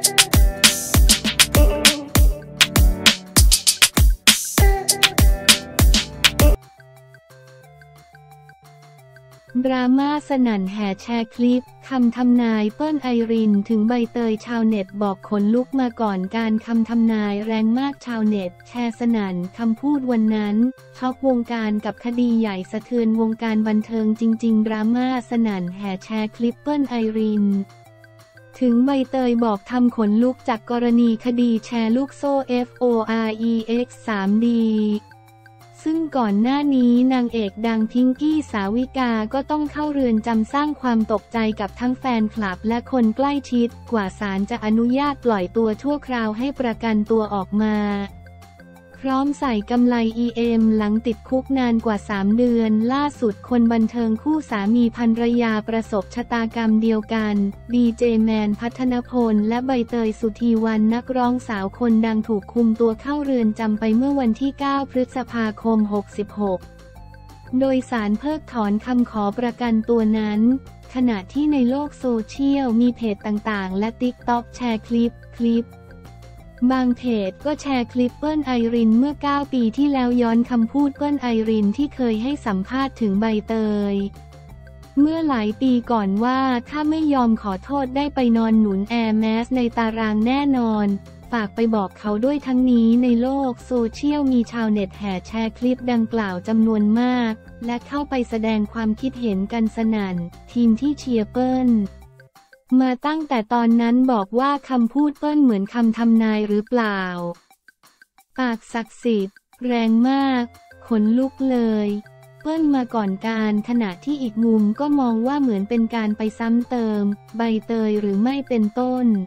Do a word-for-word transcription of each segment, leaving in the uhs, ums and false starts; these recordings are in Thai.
ดราม่าสนั่นแห่แชร์คลิปคำทำนายเปิ้ลไอรินถึงใบเตยชาวเน็ตบอกขนลุกมาก่อนการคำทำนายแรงมากชาวเน็ตแชร์สนั่นคำพูดวันนั้นช็อกวงการกับคดีใหญ่สะเทือนวงการบันเทิงจริงๆดราม่าสนั่นแห่แชร์คลิปเปิ้ลไอรินถึงใบเตยบอกทำขนลุกจากกรณีคดีแชร์ลูกโซ่ เอฟ โอ อาร์ อี เอ็กซ์ ทรี ดี ซึ่งก่อนหน้านี้นางเอกดังพิงกี้สาวิกาก็ต้องเข้าเรือนจำสร้างความตกใจกับทั้งแฟนคลับและคนใกล้ชิดกว่าศาลจะอนุญาตปล่อยตัวชั่วคราวให้ประกันตัวออกมาพร้อมใส่กำไล อี เอ็ม หลังติดคุกนานกว่าสามเดือนล่าสุดคนบันเทิงคู่สามีภรรยาประสบชะตากรรมเดียวกันดีเจแมนพัฒนพลและใบเตยสุธีวรรณนักร้องสาวคนดังถูกคุมตัวเข้าเรือนจำไปเมื่อวันที่เก้าพฤษภาคมหกสิบหกโดยศาลเพิกถอนคำขอประกันตัวนั้นขณะที่ในโลกโซเชียลมีเพจต่างๆและติ๊กต็อกแชร์คลิปคลิปบางเพจก็แชร์คลิปเปิ้ลไอรินเมื่อเก้าปีที่แล้วย้อนคำพูดเปิ้ลไอรินที่เคยให้สัมภาษณ์ถึงใบเตยเมื่อหลายปีก่อนว่าถ้าไม่ยอมขอโทษได้ไปนอนหนุนแอร์แมสในตารางแน่นอนฝากไปบอกเขาด้วยทั้งนี้ในโลกโซเชียลมีชาวเน็ตแห่แชร์คลิปดังกล่าวจำนวนมากและเข้าไปแสดงความคิดเห็นกันสนั่นทีมที่เชียร์เปิ้ลมาตั้งแต่ตอนนั้นบอกว่าคำพูดเปิ้ลเหมือนคำทำนายหรือเปล่าปากศักดิ์สิทธิ์แรงมากขนลุกเลยเปิ้ลมาก่อนการขณะที่อีกมุมก็มองว่าเหมือนเป็นการไปซ้ำเติมใบเตยหรือไม่เป็นต้น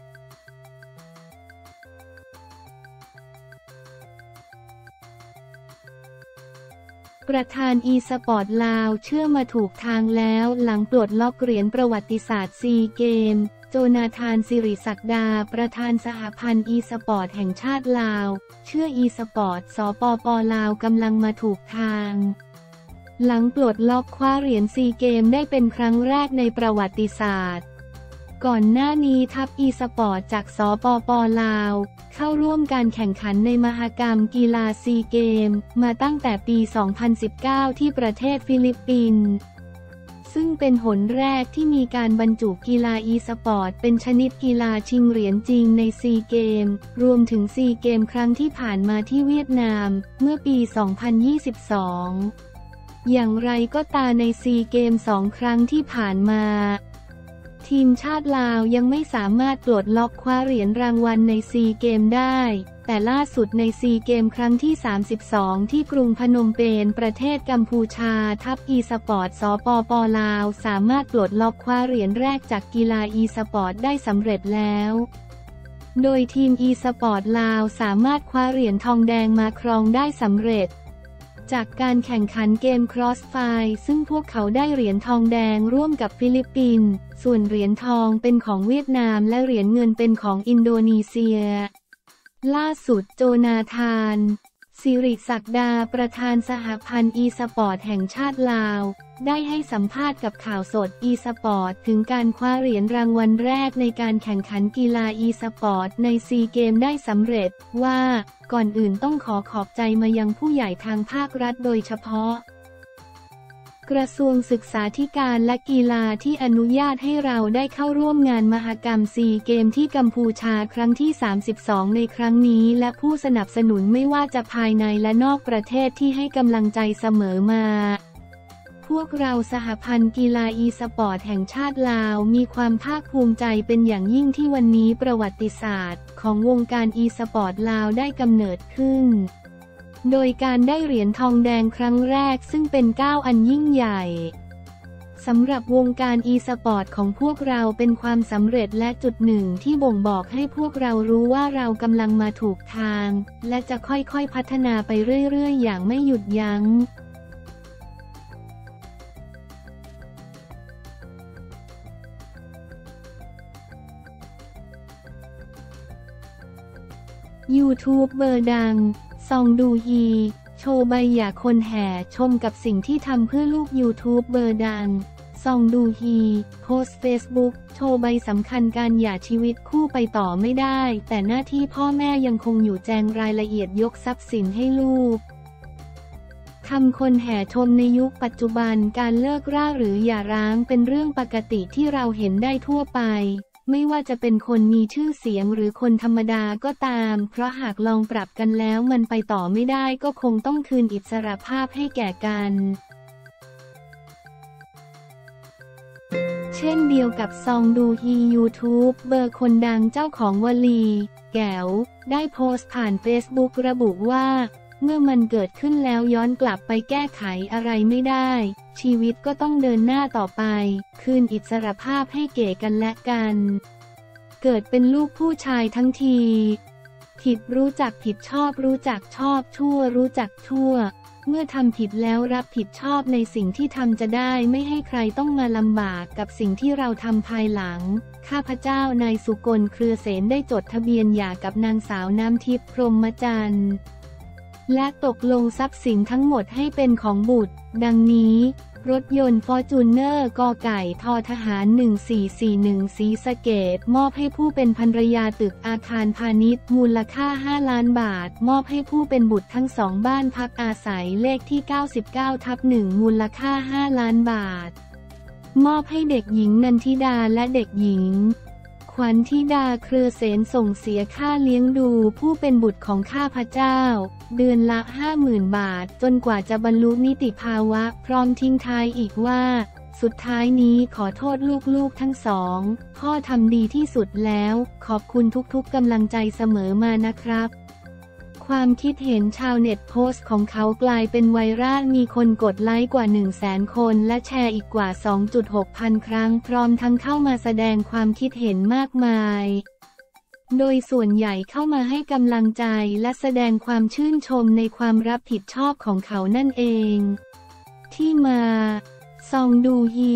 ประธานอีสปอร์ตลาวเชื่อมาถูกทางแล้วหลังปลดล็อกเหรียญประวัติศาสตร์ซีเกมโจนาธานสิริศักดาประธานสหพันธ์อีสปอร์ตแห่งชาติลาวเชื่ออีสปอร์ตสปป.ลาวกำลังมาถูกทางหลังปลดล็อกคว้าเหรียญซีเกมได้เป็นครั้งแรกในประวัติศาสตร์ก่อนหน้านี้ทัพอีสปอร์ตจากสปป.ลาวเข้าร่วมการแข่งขันในมหกรรมกีฬาซีเกมมาตั้งแต่ปี สองพันสิบเก้า ที่ประเทศฟิลิปปินส์ซึ่งเป็นหนแรกที่มีการบรรจุกีฬาอีสปอร์ตเป็นชนิดกีฬาชิงเหรียญจริงในซีเกมรวมถึงซีเกมครั้งที่ผ่านมาที่เวียดนามเมื่อปี สองพันยี่สิบสอง อย่างไรก็ตามในซีเกมสองครั้งที่ผ่านมาทีมชาติลาวยังไม่สามารถปลดล็อกคว้าเหรียญรางวัลในซีเกมได้แต่ล่าสุดในซีเกมครั้งที่สามสิบสองที่กรุงพนมเปญประเทศกัมพูชาทัพอีสปอร์ตสปป.ลาวสามารถปลดล็อกคว้าเหรียญแรกจากกีฬาอีสปอร์ตได้สำเร็จแล้วโดยทีมอีสปอร์ตลาวสามารถคว้าเหรียญทองแดงมาครองได้สำเร็จจากการแข่งขันเกม Crossfire ซึ่งพวกเขาได้เหรียญทองแดงร่วมกับฟิลิปปินส์ส่วนเหรียญทองเป็นของเวียดนามและเหรียญเงินเป็นของอินโดนีเซียล่าสุดโจนาธานสิริศักดาประธานสหพันธ์อีสปอร์ตแห่งชาติลาวได้ให้สัมภาษณ์กับข่าวสดอีสปอร์ตถึงการคว้าเหรียญรางวัลแรกในการแข่งขันกีฬาอีสปอร์ตในซีเกมได้สำเร็จว่าก่อนอื่นต้องขอขอบใจมายังผู้ใหญ่ทางภาครัฐโดยเฉพาะกระทรวงศึกษาธิการและกีฬาที่อนุญาตให้เราได้เข้าร่วมงานมหกรรมซีเกมที่กัมพูชาครั้งที่สามสิบสองในครั้งนี้และผู้สนับสนุนไม่ว่าจะภายในและนอกประเทศที่ให้กำลังใจเสมอมาพวกเราสหพันธ์กีฬาอีสปอร์ตแห่งชาติลาวมีความภาคภูมิใจเป็นอย่างยิ่งที่วันนี้ประวัติศาสตร์ของวงการอีสปอร์ตลาวได้กำเนิดขึ้นโดยการได้เหรียญทองแดงครั้งแรกซึ่งเป็นก้าวอันยิ่งใหญ่สำหรับวงการอีสปอร์ตของพวกเราเป็นความสำเร็จและจุดหนึ่งที่บ่งบอกให้พวกเรารู้ว่าเรากำลังมาถูกทางและจะค่อยๆพัฒนาไปเรื่อยๆอย่างไม่หยุดยั้งยูทูบเบอร์ดังซองดูฮีโชว์ใบหย่าคนแห่ชมกับสิ่งที่ทำเพื่อลูกยูทูบเบอร์ดังซองดูฮีโพสต์เฟซบุ๊กโชว์ใบสำคัญการหย่าชีวิตคู่ไปต่อไม่ได้แต่หน้าที่พ่อแม่ยังคงอยู่แจงรายละเอียดยกทรัพย์สินให้ลูกทำคนแห่ชมในยุคปัจจุบันการเลิกราหรือหย่าร้างเป็นเรื่องปกติที่เราเห็นได้ทั่วไปไม่ว่าจะเป็นคนมีชื่อเสียงหรือคนธรรมดาก็ตามเพราะหากลองปรับกันแล้วมันไปต่อไม่ได้ก็คงต้องคืนอิสรภาพให้แก่กันเช่นเดียวกับซองดูฮียูทูบเบอร์คนดังเจ้าของวลีแก๋วได้โพสต์ผ่านเฟซบุ๊กระบุว่าเมื่อมันเกิดขึ้นแล้วย้อนกลับไปแก้ไขอะไรไม่ได้ชีวิตก็ต้องเดินหน้าต่อไปคืนอิสรภาพให้เก๋กันและกันเกิดเป็นลูกผู้ชายทั้งทีผิดรู้จักผิดชอบรู้จักชอบชั่วรู้จักชั่วเมื่อทำผิดแล้วรับผิดชอบในสิ่งที่ทำจะได้ไม่ให้ใครต้องมาลำบากกับสิ่งที่เราทำภายหลังข้าพเจ้านายสุกลเครือเสนได้จดทะเบียนหย่ากับนางสาวน้ำทิพย์พรหมจันทร์และตกลงทรัพย์สินทั้งหมดให้เป็นของบุตรดังนี้รถยนต์ฟอร์จูเนอร์กไก่ทอทหารหนึ่งสี่สี่หนึ่งศรีสะเกษมอบให้ผู้เป็นภรรยาตึกอาคารพาณิชย์มูลค่าห้าล้านบาทมอบให้ผู้เป็นบุตรทั้งสองบ้านพักอาศัยเลขที่เก้าสิบเก้าทับหนึ่งมูลค่าห้าล้านบาทมอบให้เด็กหญิงนันทิดาและเด็กหญิงขวัญธิดาเครือเสนส่งเสียค่าเลี้ยงดูผู้เป็นบุตรของข้าพเจ้าเดือนละ ห้าหมื่น บาทจนกว่าจะบรรลุนิติภาวะพร้อมทิ้งท้ายอีกว่าสุดท้ายนี้ขอโทษลูกๆทั้งสองพ่อทำดีที่สุดแล้วขอบคุณทุกๆกำลังใจเสมอมานะครับความคิดเห็นชาวเน็ตโพสต์ของเขากลายเป็นไวรัลมีคนกดไลค์กว่า หนึ่งแสน คนและแชร์อีกกว่า สองจุดหก พันครั้งพร้อมทั้งเข้ามาแสดงความคิดเห็นมากมายโดยส่วนใหญ่เข้ามาให้กำลังใจและแสดงความชื่นชมในความรับผิดชอบของเขานั่นเองที่มาซองดูฮี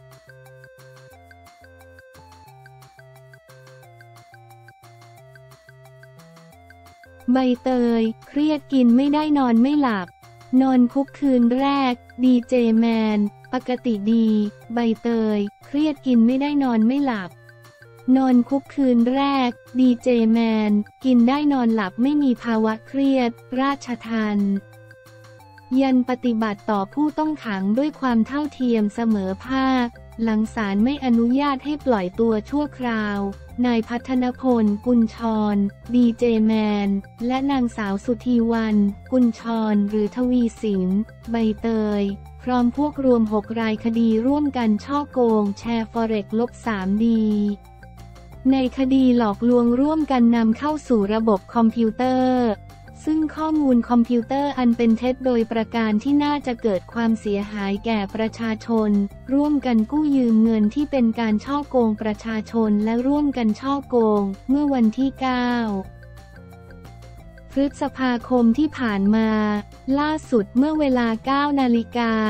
ใบเตยเครียดกินไม่ได้นอนไม่หลับนอนคุกคืนแรกดีเจแมนปกติดีใบเตยเครียดกินไม่ได้นอนไม่หลับนอนคุกคืนแรกดีเจแมนกินได้นอนหลับไม่มีภาวะเครียดราชทัณฑ์ยันปฏิบัติต่อผู้ต้องขังด้วยความเท่าเทียมเสมอภาคหลังศาลไม่อนุญาตให้ปล่อยตัวชั่วคราวนายพัฒนพลกุลชรดีเจแมนและนางสาวสุธีวรรณกุลชรหรือทวีสินใบเตยพร้อมพวกรวมหกรายคดีร่วมกันฉ้อโกงแชร์ฟอเร็กซ์ลบสามดีในคดีหลอกลวงร่วมกันนำเข้าสู่ระบบคอมพิวเตอร์ซึ่งข้อมูลคอมพิวเตอร์อันเป็นเท็จโดยประการที่น่าจะเกิดความเสียหายแก่ประชาชนร่วมกันกู้ยืมเงินที่เป็นการฉ้อโกงประชาชนและร่วมกันฉ้อโกงเมื่อวันที่เก้าพฤษภาคมที่ผ่านมาล่าสุดเมื่อเวลา เก้านาฬิกา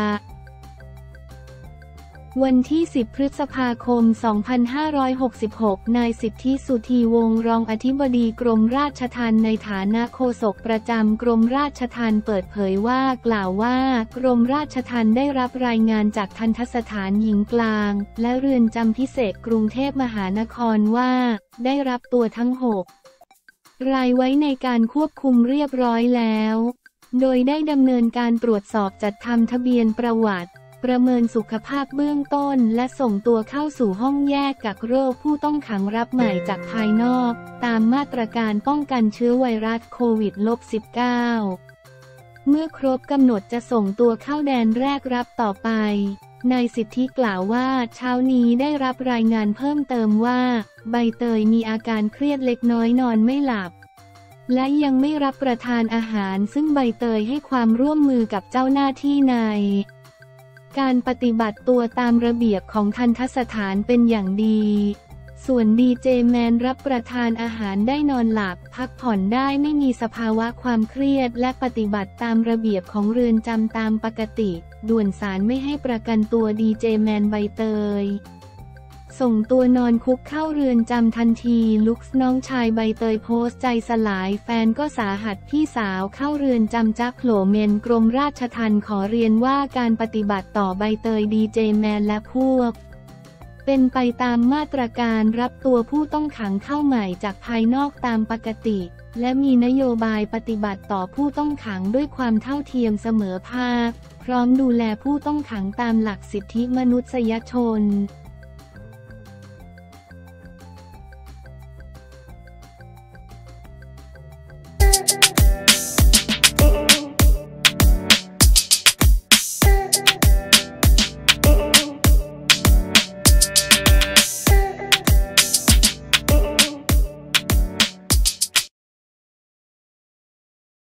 วันที่สิบพฤษภาคม สองพันห้าร้อยหกสิบหก นายสิทธิสุธีวงศ์รองอธิบดีกรมราชทัณฑ์ในฐานะโฆษกประจำกรมราชทัณฑ์เปิดเผยว่ากล่าวว่ากรมราชทัณฑ์ได้รับรายงานจากทัณฑสถานหญิงกลางและเรือนจำพิเศษกรุงเทพมหานครว่าได้รับตัวทั้งหกรายไว้ในการควบคุมเรียบร้อยแล้วโดยได้ดำเนินการตรวจสอบจัดทำทะเบียนประวัติประเมินสุขภาพเบื้องต้นและส่งตัวเข้าสู่ห้องแยกกักโรคผู้ต้องขังรับใหม่จากภายนอกตามมาตรการป้องกันเชื้อไวรัสโควิด สิบเก้า เมื่อครบกำหนดจะส่งตัวเข้าแดนแรกรับต่อไปนายสิทธิกล่าวว่าเช้านี้ได้รับรายงานเพิ่มเติมว่าใบเตยมีอาการเครียดเล็กน้อยนอนไม่หลับและยังไม่รับประทานอาหารซึ่งใบเตยให้ความร่วมมือกับเจ้าหน้าที่ในการปฏิบัติตัวตามระเบียบของทัณฑสถานเป็นอย่างดีส่วนดีเจแมนรับประทานอาหารได้นอนหลับพักผ่อนได้ไม่มีสภาวะความเครียดและปฏิบัติตามระเบียบของเรือนจำตามปกติด่วนศาลไม่ให้ประกันตัวดีเจแมนใบเตยส่งตัวนอนคุกเข้าเรือนจำทันทีลุคน้องชายใบเตยโพสต์ใจสลายแฟนก็สาหัสพี่สาวเข้าเรือนจำจักโผล่เมนกรมราชทัณฑ์ขอเรียนว่าการปฏิบัติต่อใบเตยดีเจแมนและพวกเป็นไปตามมาตรการรับตัวผู้ต้องขังเข้าใหม่จากภายนอกตามปกติ และมีนโยบายปฏิบัติต่อผู้ต้องขังด้วยความเท่าเทียมเสมอภาค พร้อมดูแลผู้ต้องขังตามหลักสิทธิมนุษยชน